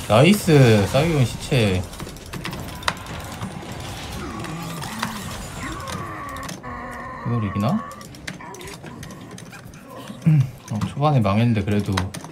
나이스. 사이온 시체. 이걸 이기나? 초반에 망했는데 그래도